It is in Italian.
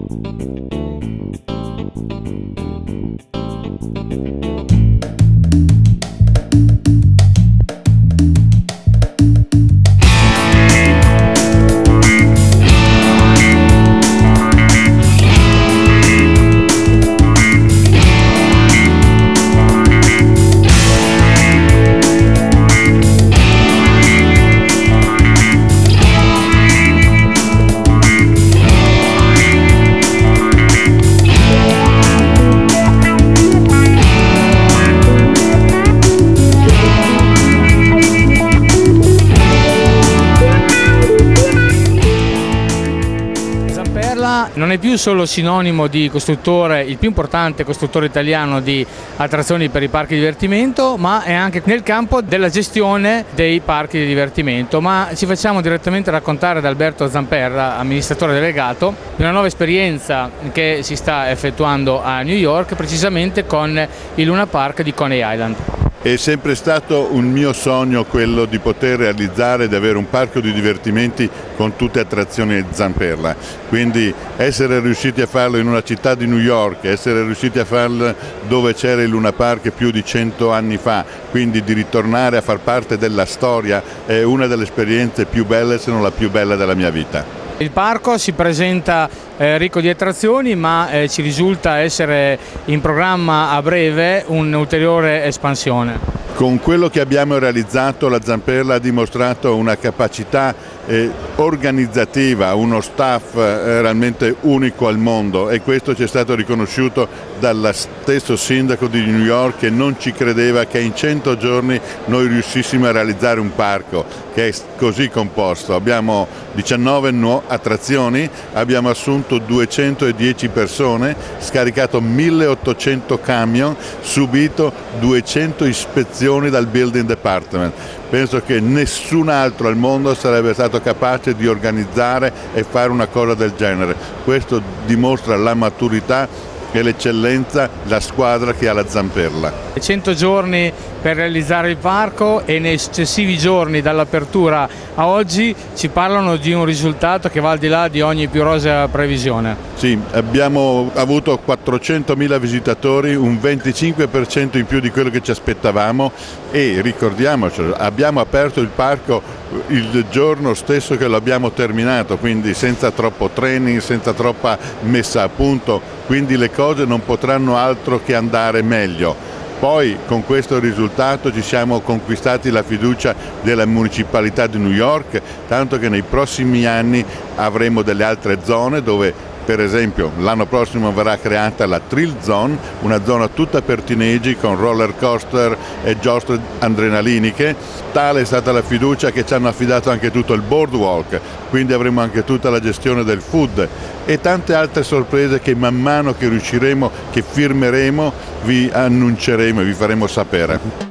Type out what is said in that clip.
Non è più solo sinonimo di costruttore, il più importante costruttore italiano di attrazioni per i parchi di divertimento, ma è anche nel campo della gestione dei parchi di divertimento. Ma ci facciamo direttamente raccontare da Alberto Zamperla, amministratore delegato, di una nuova esperienza che si sta effettuando a New York, precisamente con il Luna Park di Coney Island. È sempre stato un mio sogno quello di poter realizzare, di avere un parco di divertimenti con tutte attrazioni Zamperla, quindi essere riusciti a farlo in una città di New York, essere riusciti a farlo dove c'era il Luna Park più di 100 anni fa, quindi di ritornare a far parte della storia è una delle esperienze più belle, se non la più bella della mia vita. Il parco si presenta ricco di attrazioni, ma ci risulta essere in programma a breve un'ulteriore espansione. Con quello che abbiamo realizzato la Zamperla ha dimostrato una capacità organizzativa, uno staff realmente unico al mondo, e questo ci è stato riconosciuto dallo stesso sindaco di New York, che non ci credeva che in 100 giorni noi riuscissimo a realizzare un parco che è così composto. Abbiamo 19 attrazioni, abbiamo assunto 210 persone, scaricato 1800 camion, subito 200 ispezioni dal Building Department. Penso che nessun altro al mondo sarebbe stato capace di organizzare e fare una cosa del genere. Questo dimostra la maturità e l'eccellenza, la squadra che ha la Zamperla. 100 giorni per realizzare il parco, e nei successivi giorni dall'apertura a oggi ci parlano di un risultato che va al di là di ogni più rosea previsione. Sì, abbiamo avuto 400.000 visitatori, un 25% in più di quello che ci aspettavamo, e ricordiamoci, abbiamo aperto il parco il giorno stesso che lo abbiamo terminato, quindi senza troppo training, senza troppa messa a punto, quindi le cose non potranno altro che andare meglio. Poi con questo risultato ci siamo conquistati la fiducia della municipalità di New York, tanto che nei prossimi anni avremo delle altre zone dove, per esempio, l'anno prossimo verrà creata la Thrill Zone, una zona tutta per teenagers con roller coaster e giostre adrenaliniche. Tale è stata la fiducia che ci hanno affidato anche tutto il boardwalk, quindi avremo anche tutta la gestione del food e tante altre sorprese che man mano che riusciremo, che firmeremo, vi annunceremo e vi faremo sapere.